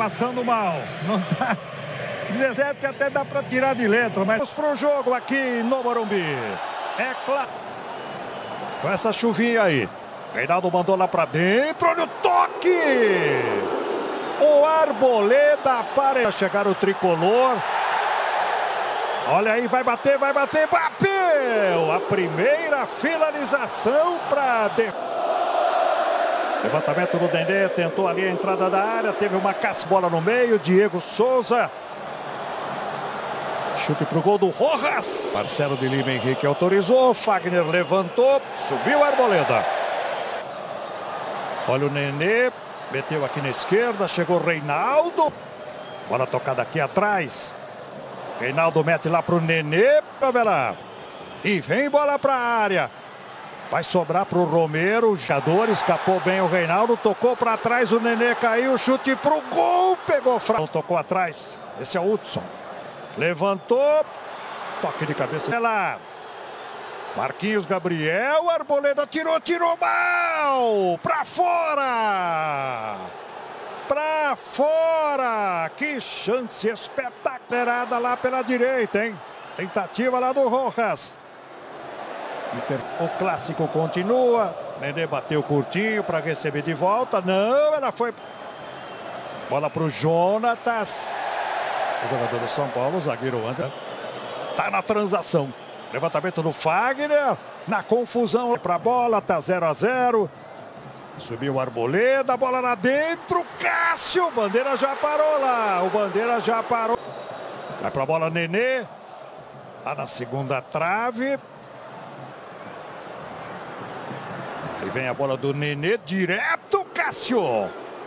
passando mal. Não tá. 17 até dá para tirar de letra, mas para o jogo aqui no Morumbi. É claro. Com essa chuvinha aí. Reinaldo mandou lá para dentro. Olha o toque! O Arboleda para chegar o tricolor. Olha aí, vai bater, bateu! A primeira finalização para... Levantamento do Nenê, tentou ali a entrada da área, teve uma caça-bola no meio, Diego Souza. Chute pro gol do Rojas. Marcelo de Lima Henrique autorizou, Fagner levantou, subiu o Arboleda. Olha o Nenê, meteu aqui na esquerda, chegou o Reinaldo. Bola tocada aqui atrás. Reinaldo mete lá pro Nenê, e vem bola pra área. Vai sobrar pro Romero, o jogador escapou bem o Reinaldo, tocou para trás, o Nenê caiu, chute pro gol, pegou fraco, tocou atrás, esse é o Hudson. Levantou, toque de cabeça. Lá. Marquinhos Gabriel, Arboleda tirou mal, pra fora! Pra fora! Que chance espetacular lá pela direita, hein? Tentativa lá do Rojas. O clássico continua. Nenê bateu curtinho para receber de volta. Não, ela foi. Bola para o Jonatas. O jogador do São Paulo, o zagueiro André. Tá na transação. Levantamento do Fagner. Na confusão para a bola. Tá 0 a 0. Subiu o Arboleda. Bola lá dentro. Cássio. Bandeira já parou lá. O Bandeira já parou. Vai para a bola Nenê. Tá na segunda trave. Aí vem a bola do Nenê, direto, Cássio.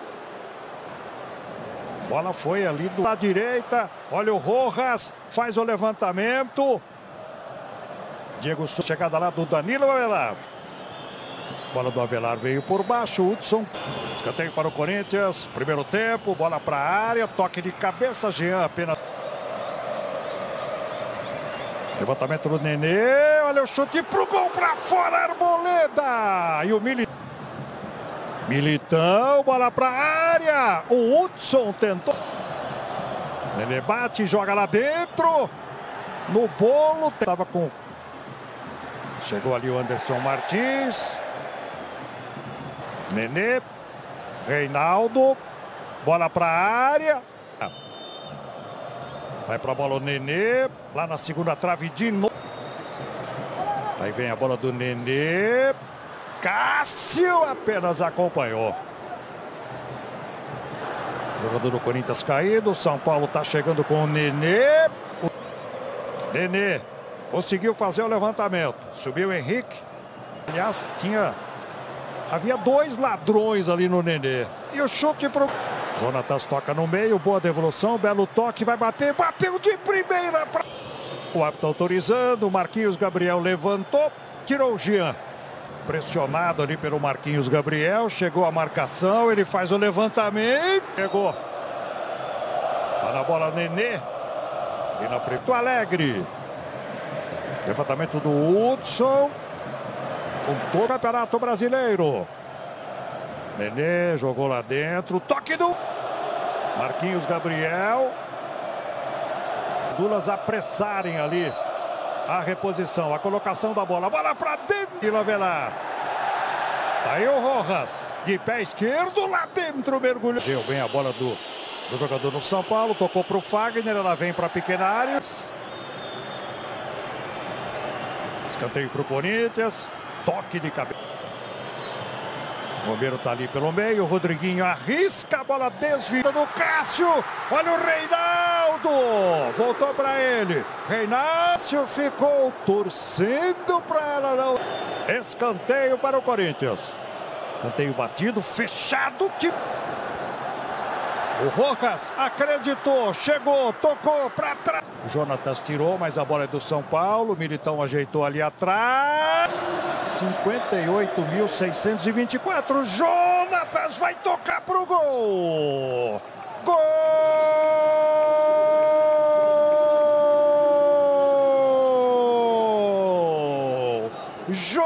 A bola foi ali do lado direita. Olha o Rojas, faz o levantamento. Diego Souza, chegada lá do Danilo Avelar. Bola do Avelar veio por baixo, Hudson. Escanteio para o Corinthians, primeiro tempo, bola para a área, toque de cabeça, Jean apenas. Levantamento do Nenê, olha o chute pro gol pra fora, Arboleda! E o Militão, bola pra área, o Hudson tentou. Nenê bate, joga lá dentro, no bolo, tava com... Chegou ali o Anderson Martins. Nenê, Reinaldo, bola pra área. Vai para a bola o Nenê, lá na segunda trave de novo. Aí vem a bola do Nenê. Cássio apenas acompanhou. Jogador do Corinthians caído. São Paulo está chegando com o Nenê. Nenê conseguiu fazer o levantamento. Subiu o Henrique. Aliás, havia dois ladrões ali no Nenê. E o chute pro... Jonatas toca no meio, boa devolução, belo toque, vai bater, bateu de primeira. O árbitro autorizando, Marquinhos Gabriel levantou, tirou o Jean. Pressionado ali pelo Marquinhos Gabriel, chegou a marcação, ele faz o levantamento, pegou. Tá na bola Nenê, e na Porto Alegre. Levantamento do Hudson, com todo o Campeonato Brasileiro. Nenê jogou lá dentro, toque do Marquinhos Gabriel. Dulas apressarem ali a reposição, a colocação da bola. Bola para dentro de Avelar. Aí o Rojas, de pé esquerdo, lá dentro, mergulhou. Deu bem a bola do jogador do São Paulo, tocou para o Fagner, ela vem para a pequena área. Escanteio para o Corinthians, toque de cabeça. O Romero tá ali pelo meio, o Rodriguinho arrisca a bola desviada do Cássio. Olha o Reinaldo, voltou para ele. Reinaldo ficou torcendo para ela não. Escanteio para o Corinthians. Escanteio batido, fechado. O Rojas acreditou, chegou, tocou para trás. O Jonatas tirou, mas a bola é do São Paulo. O Militão ajeitou ali atrás. 58.624. Jonatas vai tocar pro gol. Gol!